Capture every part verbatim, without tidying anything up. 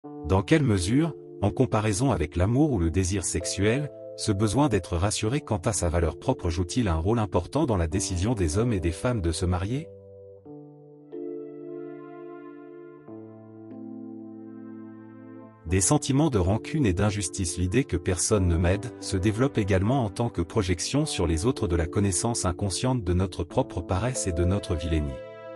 Dans quelle mesure, en comparaison avec l'amour ou le désir sexuel, ce besoin d'être rassuré quant à sa valeur propre joue-t-il un rôle important dans la décision des hommes et des femmes de se marier? Des sentiments de rancune et d'injustice, l'idée que personne ne m'aide, se développe également en tant que projection sur les autres de la connaissance inconsciente de notre propre paresse et de notre vilainie.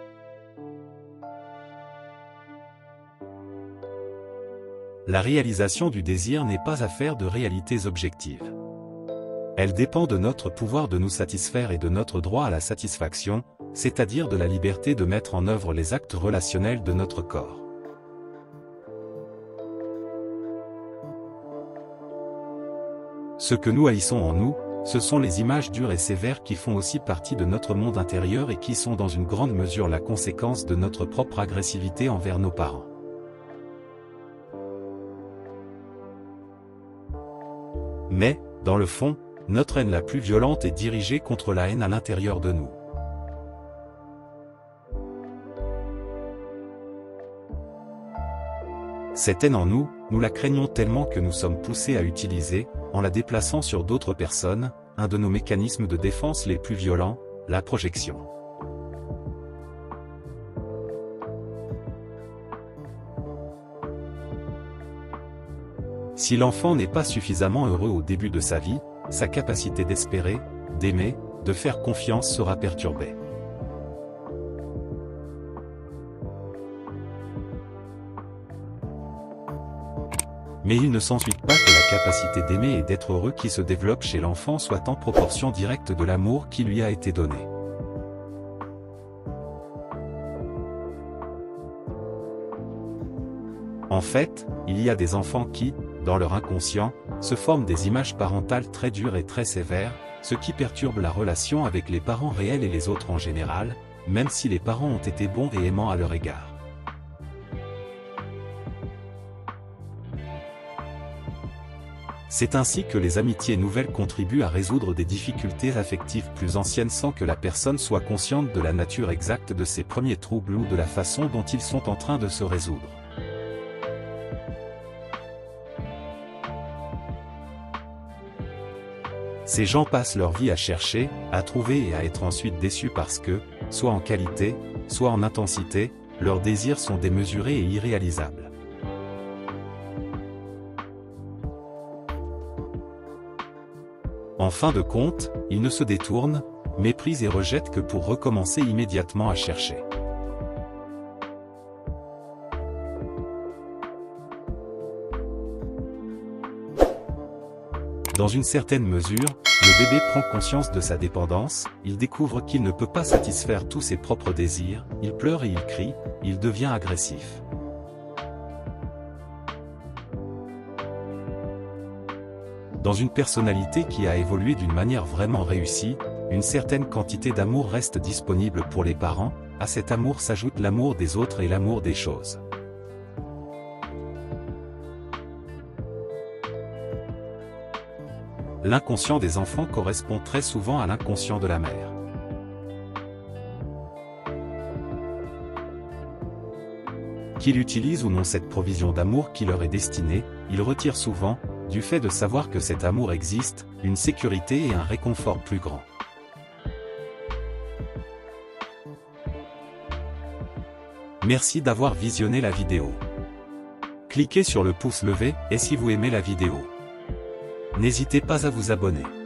La réalisation du désir n'est pas affaire de réalités objectives. Elle dépend de notre pouvoir de nous satisfaire et de notre droit à la satisfaction, c'est-à-dire de la liberté de mettre en œuvre les actes relationnels de notre corps. Ce que nous haïssons en nous, ce sont les images dures et sévères qui font aussi partie de notre monde intérieur et qui sont dans une grande mesure la conséquence de notre propre agressivité envers nos parents. Mais, dans le fond, notre haine la plus violente est dirigée contre la haine à l'intérieur de nous. Cette haine en nous, nous la craignons tellement que nous sommes poussés à utiliser, en la déplaçant sur d'autres personnes, un de nos mécanismes de défense les plus violents, la projection. Si l'enfant n'est pas suffisamment heureux au début de sa vie, sa capacité d'espérer, d'aimer, de faire confiance sera perturbée. Mais il ne s'ensuit pas que la capacité d'aimer et d'être heureux qui se développe chez l'enfant soit en proportion directe de l'amour qui lui a été donné. En fait, il y a des enfants qui, dans leur inconscient, se forment des images parentales très dures et très sévères, ce qui perturbe la relation avec les parents réels et les autres en général, même si les parents ont été bons et aimants à leur égard. C'est ainsi que les amitiés nouvelles contribuent à résoudre des difficultés affectives plus anciennes sans que la personne soit consciente de la nature exacte de ces premiers troubles ou de la façon dont ils sont en train de se résoudre. Ces gens passent leur vie à chercher, à trouver et à être ensuite déçus parce que, soit en qualité, soit en intensité, leurs désirs sont démesurés et irréalisables. En fin de compte, ils ne se détournent, méprisent et rejettent que pour recommencer immédiatement à chercher. Dans une certaine mesure, le bébé prend conscience de sa dépendance, il découvre qu'il ne peut pas satisfaire tous ses propres désirs, il pleure et il crie, il devient agressif. Dans une personnalité qui a évolué d'une manière vraiment réussie, une certaine quantité d'amour reste disponible pour les parents, à cet amour s'ajoute l'amour des autres et l'amour des choses. L'inconscient des enfants correspond très souvent à l'inconscient de la mère. Qu'ils utilisent ou non cette provision d'amour qui leur est destinée, ils retirent souvent, du fait de savoir que cet amour existe, une sécurité et un réconfort plus grand. Merci d'avoir visionné la vidéo. Cliquez sur le pouce levé, et si vous aimez la vidéo, n'hésitez pas à vous abonner.